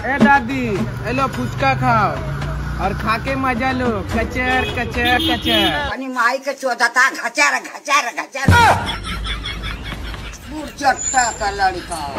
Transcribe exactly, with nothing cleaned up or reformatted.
ए दादी ए लो फुचका खाओ और खा के मजा लो। कचर कचर कचर अनि माई के चोदता घचर घचर घचर चट्टा का लड़का।